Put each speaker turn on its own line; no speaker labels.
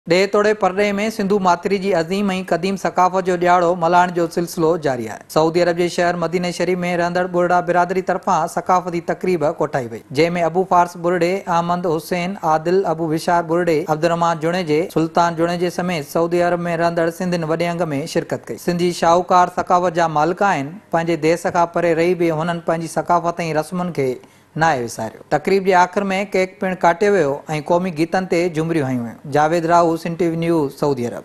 ॾे तोड़े परॾे में सिंधु मातरी जी अज़ीम ऐं क़दीम सक़ाफ़त जो ॼाणो मल्हाइण जो सिलसिलो जारी आहे। सऊदी अरब जे शहर मदीने शरीफ़ में रहंदड़ बुरड़ा बिरादरी तरफ़ां सक़ाफ़ती तक़रीब कोठाई वई, जंहिं में अबू फारस बुरड़े, अहमद हुसैन आदिल, अबू विशार बुरड़े, अब्दुर्रहमान जुणेजे, सुल्तान जुणेजे समेत सऊदी अरब में रहंदड़ सिंधियुनि वॾे अंग में शिरकत कई। सिंधी शाहूकार सक़ाफ़त जा मालिक आहिनि। पंहिंजे देश खां परे रही बि हुननि पंहिंजी सक़ाफ़त ऐं रस्मुनि खे नाहे विसारियो। तक़रीब जे आख़िर में केक पिणु काटियो वियो ऐं क़ौमी गीतनि ते झुमरियूं हयूं वियूं। जावेद राहू, सिंध टीवी न्यूज़, सऊदी अरब।